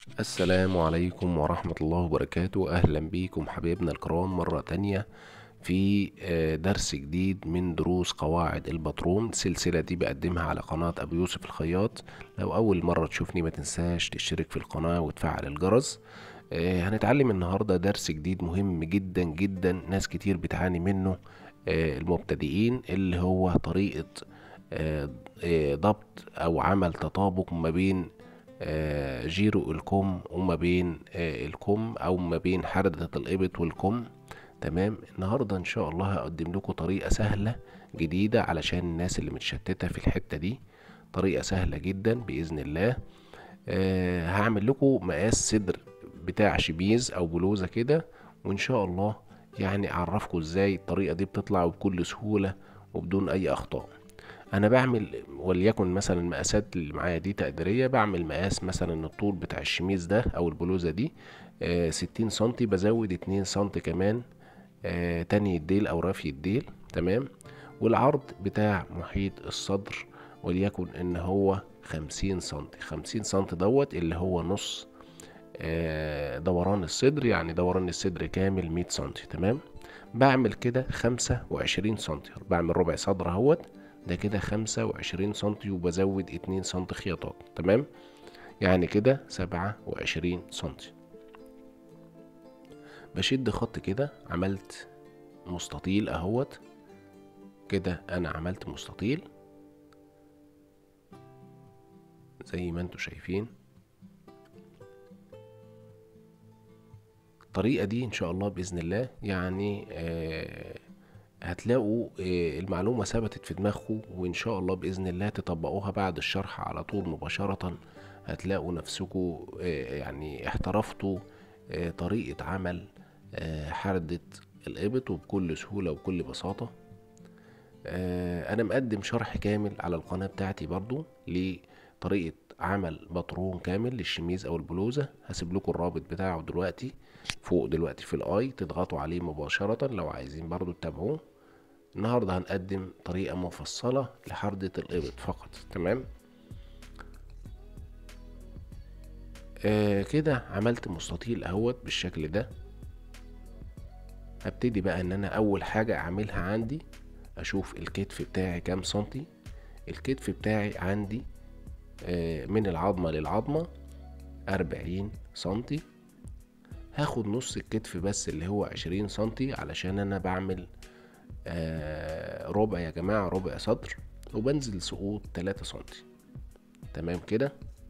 السلام عليكم ورحمة الله وبركاته. أهلا بيكم حبايبنا الكرام مرة تانية في درس جديد من دروس قواعد الباترون. السلسلة دي بقدمها على قناة أبو يوسف الخياط. لو أول مرة تشوفني ما تنساش تشترك في القناة وتفعل الجرس. هنتعلم النهاردة درس جديد مهم جدا جدا، ناس كتير بتعاني منه، المبتدئين، اللي هو طريقة آه، ضبط أو عمل تطابق ما بين جيرو الكم وما بين الكم، او ما بين حردة الابط والكم. تمام. النهاردة ان شاء الله هقدم لكم طريقة سهلة جديدة علشان الناس اللي متشتتة في الحتة دي. طريقة سهلة جدا بإذن الله. هعمل لكم مقاس صدر بتاع شميز او بلوزة كده، وان شاء الله يعني اعرفكم ازاي الطريقة دي بتطلع بكل سهولة وبدون اي اخطاء. انا بعمل وليكن مثلا المقاسات اللي معايا دي تقديريه. بعمل مقاس مثلا الطول بتاع الشميز ده او البلوزه دي 60 سنتي، بزود 2 سنتي كمان تاني الديل او رفي الديل. تمام. والعرض بتاع محيط الصدر وليكن ان هو 50 سنتي. 50 سنتي دوت اللي هو نص دوران الصدر، يعني دوران الصدر كامل 100 سنتي. تمام. بعمل كده 25 سنتي، بعمل ربع صدر اهوت. ده كده 25 سنتي، وبزود 2 سنتي خياطات. تمام. يعني كده 27 سنتي. بشد خط كده، عملت مستطيل اهوت. كده انا عملت مستطيل زي ما انتوا شايفين. الطريقة دي ان شاء الله بإذن الله يعني هتلاقوا المعلومة ثبتت في دماغكم، وإن شاء الله بإذن الله تطبقوها بعد الشرح على طول مباشرة. هتلاقوا نفسكم يعني احترفتوا طريقة عمل حردة الإبط وبكل سهولة وبكل بساطة. أنا مقدم شرح كامل على القناة بتاعتي برضو لطريقة عمل باترون كامل للشميز أو البلوزة. هسيب لكم الرابط بتاعه دلوقتي فوق دلوقتي في الآي، تضغطوا عليه مباشرة لو عايزين برضو تتابعوه. النهاردة هنقدم طريقة مفصلة لحردة الإبط فقط. تمام. كده عملت مستطيل اهوت بالشكل ده. هبتدي بقى ان انا اول حاجة اعملها عندي اشوف الكتف بتاعي كام سنتي. الكتف بتاعي عندي من العظمة للعظمة 40 سنتي. هاخد نص الكتف بس اللي هو 20 سنتي، علشان انا بعمل ربع يا جماعة، ربع صدر، وبنزل سقوط 3 سنتي. تمام كده.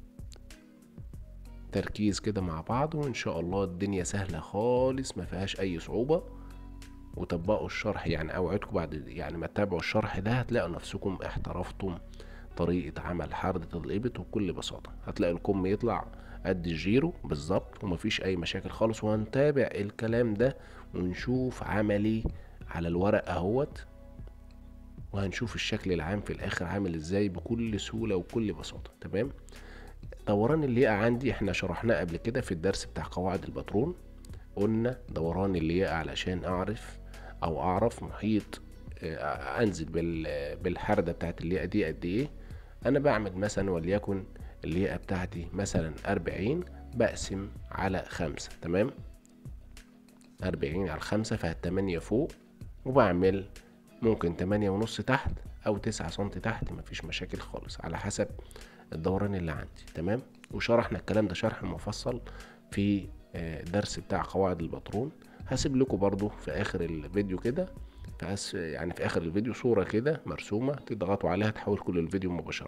تركيز كده مع بعض، وان شاء الله الدنيا سهلة خالص ما فيهاش اي صعوبة. وطبقوا الشرح، يعني اوعدكم بعد يعني ما تتابعوا الشرح ده هتلاقوا نفسكم احترفتم طريقة عمل حردة الإبط وبكل بساطة. هتلاقي الكم يطلع قد الجيرو بالظبط ومفيش أي مشاكل خالص. وهنتابع الكلام ده ونشوف عملي على الورق اهوت، وهنشوف الشكل العام في الآخر عامل ازاي بكل سهولة وبكل بساطة. تمام. دوران اللياقة عندي احنا شرحناه قبل كده في الدرس بتاع قواعد الباترون. قلنا دوران اللياقة علشان اعرف محيط انزل بالحردة بتاعت اللياقة دي قد ايه. انا بعمل مثلا وليكن اللياقة بتاعتي مثلا 40، بقسم على 5. تمام. 40 على 5 فالتمانية فوق، وبعمل ممكن 8 ونص تحت او 9 سنتي تحت، مفيش مشاكل خالص على حسب الدوران اللي عندي. تمام. وشرحنا الكلام ده شرح مفصل في درس بتاع قواعد الباترون. هسيب لكم برضو في اخر الفيديو كده، يعني في اخر الفيديو صورة كده مرسومة تضغطوا عليها تحول كل الفيديو مباشرة.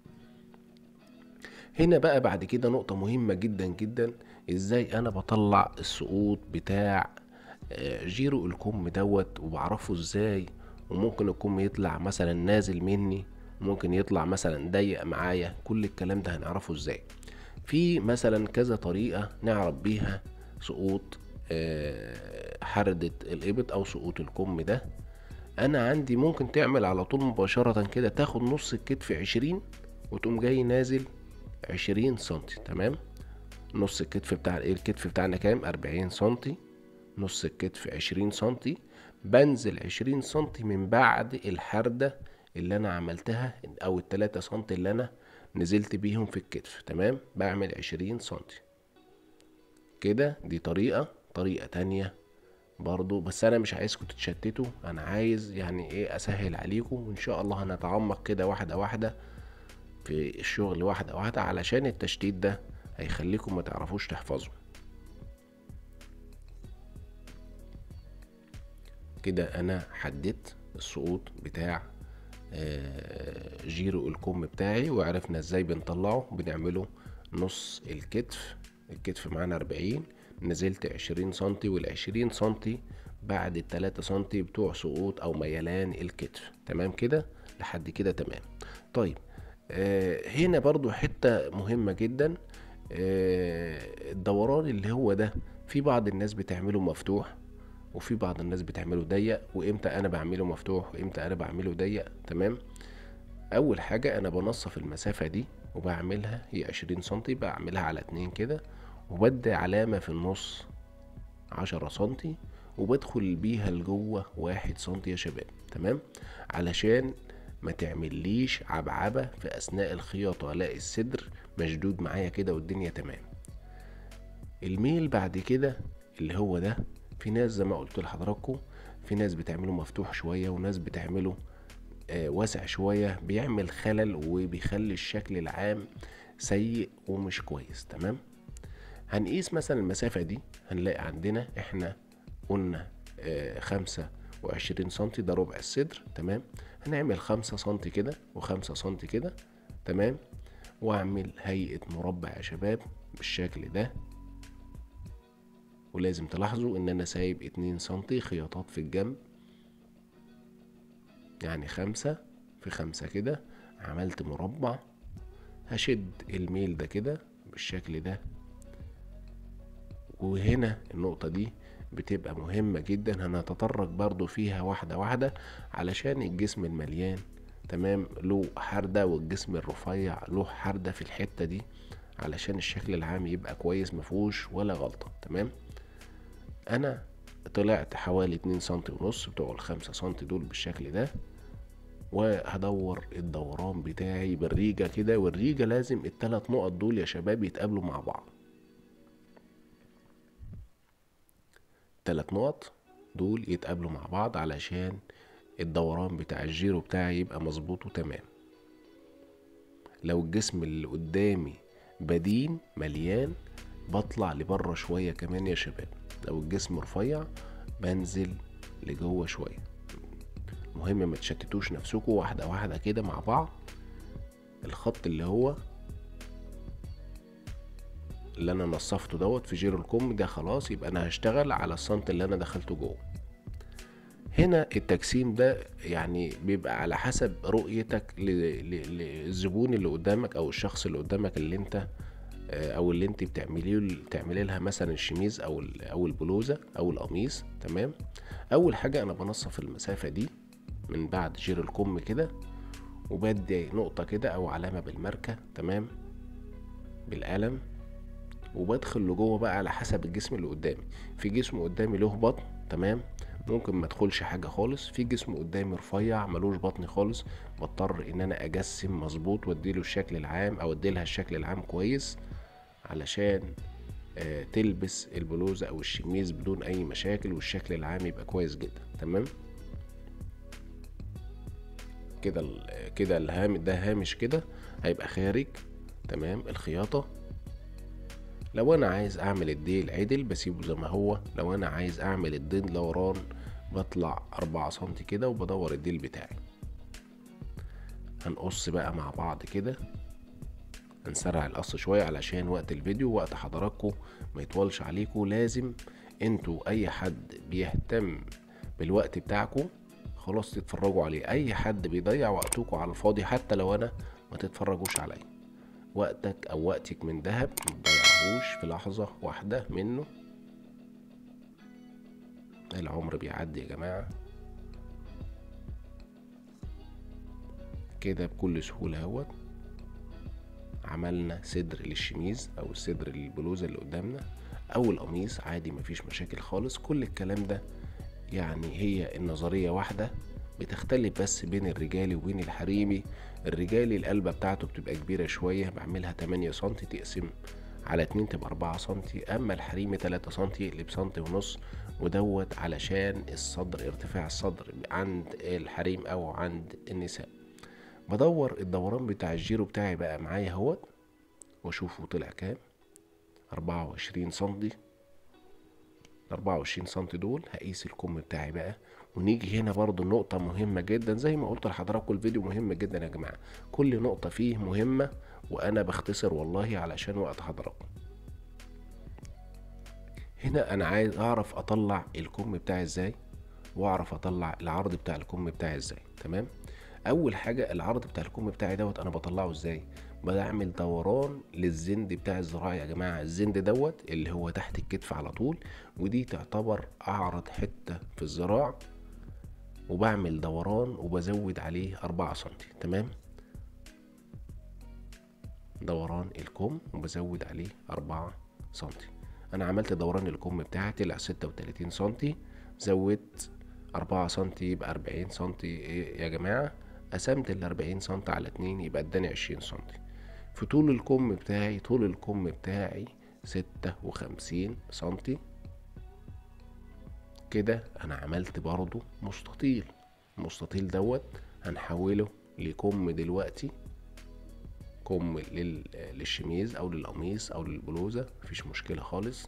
هنا بقى بعد كده نقطة مهمة جدا جدا، ازاي انا بطلع السقوط بتاع جيرو الكم دوت، وبعرفه ازاي. وممكن الكم يطلع مثلا نازل مني، ممكن يطلع مثلا ضيق معايا. كل الكلام ده هنعرفه ازاي. في مثلا كذا طريقة نعرف بيها سقوط حردة الإبط أو سقوط الكم ده. أنا عندي ممكن تعمل على طول مباشرة كده، تاخد نص الكتف 20 وتقوم جاي نازل 20 سنتي. تمام. نص الكتف بتاع الكتف بتاعنا كام؟ 40 سنتي. نص الكتف 20 سنتي، بنزل 20 سنتي من بعد الحردة اللي أنا عملتها، أو ال3 سنتي اللي أنا نزلت بيهم في الكتف. تمام. بعمل 20 سنتي. كده. دي طريقة تانية برضو، بس انا مش عايزكم تتشتتوا، انا عايز يعني ايه اسهل عليكم، وان شاء الله هنتعمق كده واحدة واحدة في الشغل، واحدة واحدة، علشان التشتيت ده هيخليكم ما تعرفوش تحفظوا. كده انا حددت السقوط بتاع جيرو الكم بتاعي، وعرفنا ازاي بنطلعه. بنعمله نص الكتف معانا 40، نزلت 20 سنتي، وال20 سنتي بعد ال3 سنتي بتوع سقوط او ميلان الكتف. تمام كده لحد كده تمام. طيب هنا برضو حتة مهمة جدا، الدوران اللي هو ده، في بعض الناس بتعمله مفتوح، وفي بعض الناس بتعمله ضيق. وامتى انا بعمله مفتوح وامتى انا بعمله ضيق؟ تمام. اول حاجة انا بنصف المسافة دي وبعملها، هي 20 سنتي، بعملها على 2 كده، وبدي علامة في النص 10 سنتي، وبدخل بيها لجوه 1 سنتي يا شباب. تمام، علشان ما تعمليش عبعبة في اثناء الخياطة، الاقي الصدر مشدود معايا كده والدنيا تمام. الميل بعد كده اللي هو ده، في ناس زي ما قلت لحضراتكم، في ناس بتعمله مفتوح شوية، وناس بتعمله واسع شوية، بيعمل خلل وبيخلي الشكل العام سيء ومش كويس. تمام، هنقيس مثلا المسافة دي، هنلاقي عندنا احنا قلنا 25 سنتي، ده ربع الصدر. تمام، هنعمل 5 سنتي كده و5 سنتي كده. تمام، واعمل هيئة مربع يا شباب بالشكل ده. ولازم تلاحظوا ان انا سايب 2 سنتي خياطات في الجنب، يعني 5 في 5 كده، عملت مربع. هشد الميل ده كده بالشكل ده. وهنا النقطة دي بتبقى مهمة جدا، هنتطرق برضو فيها واحدة واحدة، علشان الجسم المليان تمام له حردة، والجسم الرفيع له حردة في الحتة دي، علشان الشكل العام يبقى كويس مفهوش ولا غلطة. تمام، انا طلعت حوالي 2 سنتي ونص بتوع ال5 سنتي دول بالشكل ده، وهدور الدوران بتاعي بالريجة كده. والريجة لازم ال3 نقط دول يا شباب يتقابلوا مع بعض، 3 نقط دول يتقابلوا مع بعض علشان الدوران بتاع الجيرو بتاعي يبقى مظبوط وتمام. لو الجسم اللي قدامي بدين مليان بطلع لبره شوية كمان يا شباب، لو الجسم رفيع بنزل لجوه شوية. مهم ما تشتتوش نفسكم، واحدة واحدة كده مع بعض. الخط اللي هو اللي انا نصفته دوت في جيرو الكم ده خلاص، يبقى انا هشتغل على السنت اللي انا دخلته جوه. هنا التجسيم ده يعني بيبقى على حسب رؤيتك للزبون اللي قدامك، او الشخص اللي قدامك اللي انت او اللي انت بتعملي لها مثلا الشميز او البلوزه او القميص. تمام، اول حاجه انا بنصف المسافه دي من بعد جير الكم كده، وبدي نقطه كده او علامه بالماركه. تمام، بالقلم، وبدخل لجوه بقى على حسب الجسم اللي قدامي. في جسم قدامي له بطن، تمام، ممكن ما ادخلش حاجه خالص. في جسم قدامي رفيع ملوش بطن خالص، بضطر ان انا اجسم مظبوط واديله الشكل العام او اديلها الشكل العام كويس، علشان تلبس البلوزة او الشميز بدون اي مشاكل، والشكل العام يبقى كويس جدا. تمام كده كده ده هامش كده هيبقى خارج. تمام، الخياطة لو انا عايز اعمل الديل عدل بسيبه زي ما هو، لو انا عايز اعمل الديل دوران بطلع 4 سنتي كده وبدور الديل بتاعي. هنقص بقى مع بعض كده، هنسرع القص شوية علشان وقت الفيديو وقت حضراتكم ما يطولش عليكم. لازم انتوا اي حد بيهتم بالوقت بتاعكم خلاص تتفرجوا عليه، اي حد بيضيع وقتكم على الفاضي حتى لو انا ما تتفرجوش عليه. وقتك او وقتك من ذهب متضيعهوش في لحظة واحدة منه. العمر بيعدي يا جماعة كده بكل سهولة. اهوت عملنا صدر للشميز او الصدر للبلوزة اللي قدامنا او القميص عادي، مفيش مشاكل خالص. كل الكلام ده يعني هي النظرية واحدة، بتختلف بس بين الرجالي وبين الحريمي. الرجالي القلبة بتاعته بتبقى كبيرة شوية، بعملها 8 سنتي تقسم على 2 تبقى 4 سنتي. اما الحريمي 3 سنتي يقلب سنتي ونص، ودوت علشان الصدر، ارتفاع الصدر عند الحريم او عند النساء. بدور الدوران بتاع الجيرو بتاعي بقى معايا اهوت، واشوفه طلع كام. 24 سنتي. 24 سنتي دول هقيس الكم بتاعي بقى. ونيجي هنا برضو نقطة مهمة جدا، زي ما قلت لحضراتكم الفيديو مهم جدا يا جماعة، كل نقطة فيه مهمة، وانا بختصر والله علشان وقت حضراتكم. هنا انا عايز اعرف اطلع الكم بتاعي ازاي، واعرف اطلع العرض بتاع الكم بتاعي ازاي. تمام. اول حاجة العرض بتاع الكم بتاعي دوت انا بطلعه ازاي؟ بعمل دوران للزند بتاع الذراع يا جماعة. الزند دوت اللي هو تحت الكتف على طول، ودي تعتبر اعرض حتة في الذراع، وبعمل دوران وبزود عليه 4 سنتي. تمام. دوران الكم وبزود عليه 4 سنتي. انا عملت دوران الكم بتاعي طلع 36 سنتي، زودت 4 سنتي يبقى 40 سنتي. ايه يا جماعة؟ قسمت ال 40 سنتي على 2 يبقى اداني 20 سنتي. في طول الكم بتاعي، طول الكم بتاعي 56 سنتي. كده انا عملت برضو مستطيل. المستطيل دوت هنحوله لكم دلوقتي، كم للشميز او للقميص او للبلوزة، مفيش مشكلة خالص.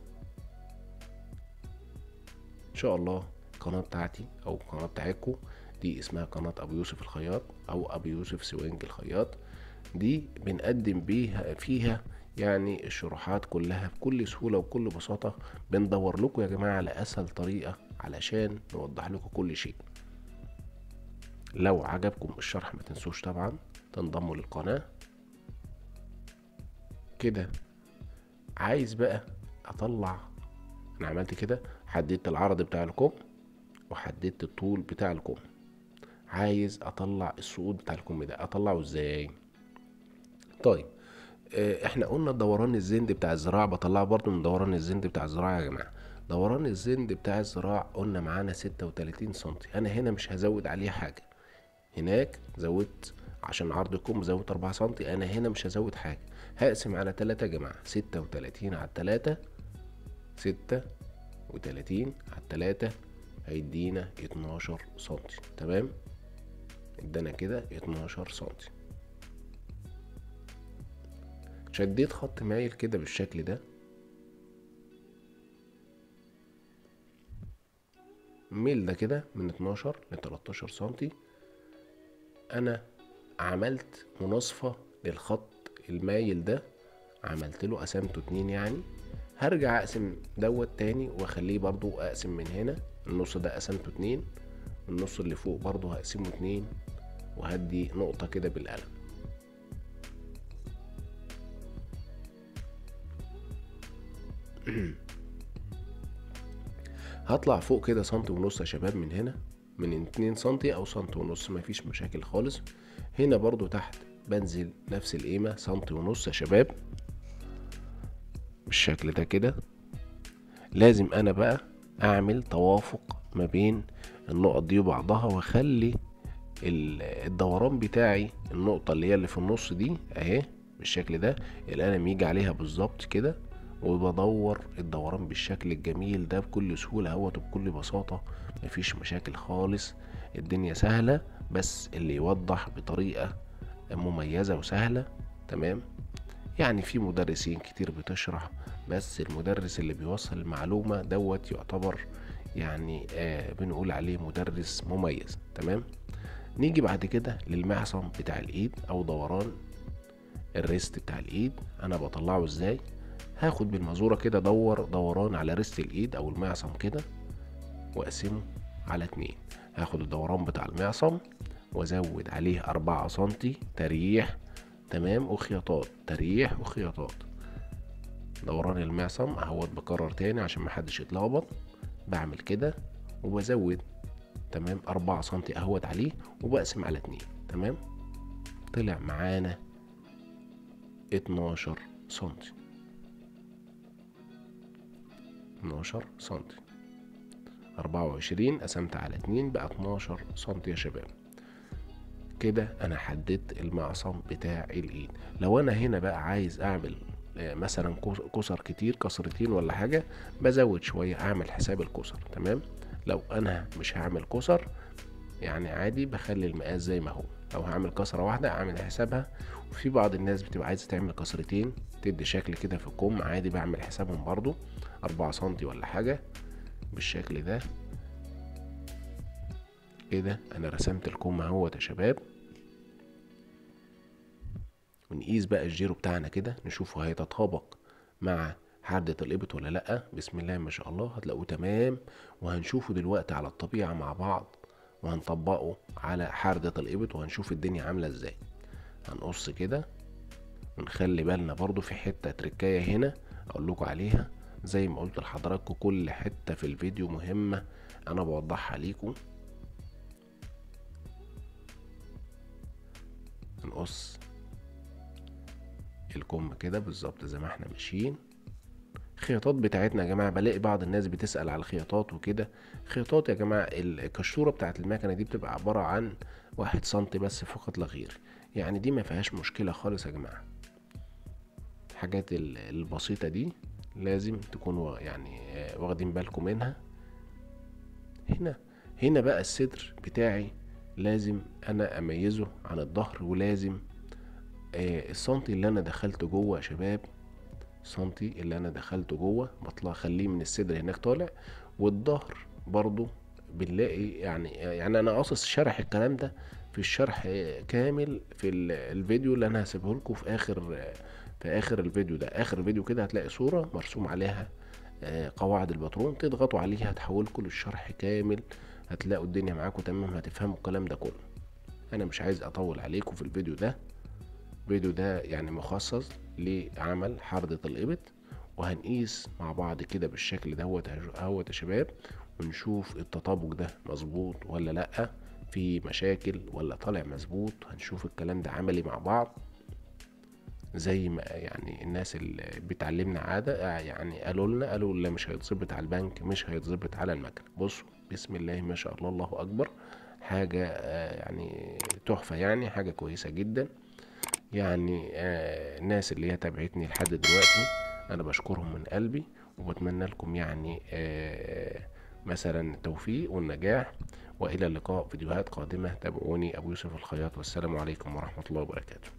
ان شاء الله القناة بتاعتي او القناة بتاعتكم دي اسمها قناة ابو يوسف الخياط او ابو يوسف سوينج الخياط. دي بنقدم بيها فيها يعني الشروحات كلها بكل سهولة وبكل بساطة. بندور لكم يا جماعة على اسهل طريقة علشان نوضح لكم كل شيء. لو عجبكم الشرح ما تنسوش طبعا تنضموا للقناة. كده عايز بقى اطلع، انا عملت كده، حددت العرض بتاع الكم وحددت الطول بتاع الكم. عايز اطلع السقوط بتاع الكم ده، اطلعه ازاي؟ طيب احنا قلنا دوران الزند بتاع الذراع بطلعه برضو من دوران الزند بتاع الذراع يا جماعة. دوران الزند بتاع الذراع قلنا معانا 36 سنتي. انا هنا مش هزود عليه حاجة، هناك زودت عشان عرض الكم زودت 4 سنتي، انا هنا مش هزود حاجة. هقسم على 3 يا جماعة، 36 على 3، 36 على 3 هيدينا 12 سنتي. تمام. ادانا كده 12 سنتي. شديت خط مايل كده بالشكل ده، الميل ده كده من 12 ل 13 سنتي. انا عملت مناصفة للخط المايل ده، عملت له قسمته 2 يعني. هرجع اقسم دوت تاني واخليه برضو اقسم من هنا، النص ده قسمته 2، النص اللي فوق برضو هقسمه 2، وهدي نقطة كده بالقلم. هطلع فوق كده سنتي ونص يا شباب من هنا، من 2 سنتي او سنتي ونص مفيش مشاكل خالص. هنا برضو تحت بنزل نفس القيمة سنتي ونص يا شباب بالشكل ده كده. لازم انا بقى اعمل توافق ما بين النقط دي وبعضها، واخلي الدوران بتاعي النقطة اللي هي اللي في النص دي اهي بالشكل ده، القلم يجي عليها بالظبط كده، وبدور الدوران بالشكل الجميل ده بكل سهولة اهوت وبكل بساطة، مفيش مشاكل خالص. الدنيا سهلة، بس اللي يوضح بطريقة مميزة وسهلة. تمام. يعني في مدرسين كتير بتشرح، بس المدرس اللي بيوصل المعلومة دوت يعتبر يعني بنقول عليه مدرس مميز. تمام. نيجي بعد كده للمعصم بتاع الايد او دوران الريست بتاع الايد. انا بطلعه ازاي؟ هاخد بالمزورة كده دوران على ريست الايد او المعصم كده، واقسمه على 2. هاخد الدوران بتاع المعصم وازود عليه 4 سنتي تريح. تمام. وخياطات، تريح وخياطات. دوران المعصم اهوت بكرر تاني عشان محدش يتلخبط. بعمل كده وبزود. تمام. 4 سنتي اهوت عليه وبقسم على 2. تمام. طلع معانا 12 سنتي. 12 سنتي. 24 قسمت على 2 بقى 12 سنتي يا شباب. كده انا حددت المعصم بتاع الايد. لو انا هنا بقى عايز اعمل مثلا كسر كتير، كسرتين ولا حاجة، بزود شوية، اعمل حساب الكسر. تمام. لو انا مش هعمل كسر يعني عادي بخلي المقاس زي ما هو. لو هعمل كسرة واحدة اعمل حسابها. وفي بعض الناس بتبقى عايزة تعمل كسرتين تدي شكل كده في الكم، عادي بعمل حسابهم برضو، 4 سنتي ولا حاجة بالشكل ده كده. انا رسمت الكم اهوت يا شباب. ونقيس بقى الجيرو بتاعنا كده، نشوفه هيتطابق مع حردة الإبط ولا لأ. بسم الله ما شاء الله، هتلاقوه تمام. وهنشوفه دلوقتي على الطبيعة مع بعض، وهنطبقه على حردة الإبط، وهنشوف الدنيا عاملة ازاي. هنقص كده، ونخلي بالنا برضو في حتة تركاية هنا اقول لكم عليها. زي ما قلت لحضراتكم كل حتة في الفيديو مهمة انا بوضحها ليكم. هنقص الكم كده بالظبط زي ما احنا ماشيين. الخياطات بتاعتنا يا جماعه، بلاقي بعض الناس بتسأل على الخياطات وكده. خياطات يا جماعه، الكشوره بتاعت المكنه دي بتبقى عباره عن 1 سنتي بس فقط لا غير. يعني دي ما فيهاش مشكله خالص يا جماعه. الحاجات البسيطه دي لازم تكونوا يعني واخدين بالكم منها. هنا بقى الصدر بتاعي لازم انا اميزه عن الظهر، ولازم السنتي اللي انا دخلته جوه يا شباب، سنتي اللي انا دخلته جوه بطلع اخليه من الصدر هناك طالع. والظهر برضو بنلاقي يعني انا قاصص شرح الكلام ده في الشرح كامل في الفيديو اللي انا هسيبه لكم في اخر الفيديو ده. اخر الفيديو كده هتلاقي صورة مرسوم عليها قواعد الباترون، تضغطوا عليها هتحولكم للشرح كامل. هتلاقوا الدنيا معاكم تمام، هتفهموا الكلام ده كله. انا مش عايز اطول عليكم في الفيديو ده. الفيديو ده يعني مخصص لعمل حردة الإبط، وهنقيس مع بعض كده بالشكل دوت اهوت يا شباب، ونشوف التطابق ده مظبوط ولا لأ، في مشاكل ولا طالع مظبوط. هنشوف الكلام ده عملي مع بعض زي ما يعني الناس اللي بتعلمنا عادة يعني قالوا لا مش هيتظبط على البنك، مش هيتظبط على المكنة. بصوا بسم الله ما شاء الله، الله أكبر. حاجة يعني تحفة، يعني حاجة كويسة جدا. يعني الناس اللي هي تابعتني لحد دلوقتي انا بشكرهم من قلبي، وبتمنى لكم يعني مثلا التوفيق والنجاح. والى اللقاء فيديوهات قادمة. تابعوني ابو يوسف الخياط، والسلام عليكم ورحمة الله وبركاته.